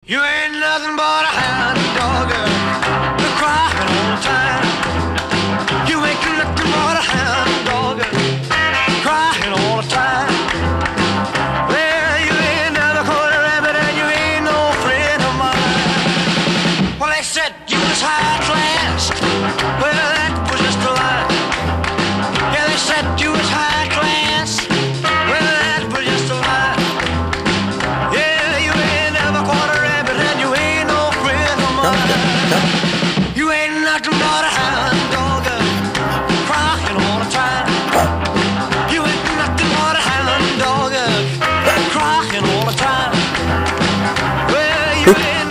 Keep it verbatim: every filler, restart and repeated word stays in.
You ain't nothing but a hound dog, you're crying all the time. You ain't nothing but a hound dog, crying all the time. Well, you ain't never caught a rabbit and you ain't no friend of mine. Well, they said you was high class, well, that was just a lie. Yeah, they said you was high class, well, that was just a lie. Yeah, you ain't never caught a rabbit and you ain't no friend of mine. You ain't nothing but a hound dog, crying all the time. You ain't nothing but a hound dog, crying all the time. Well, you ain't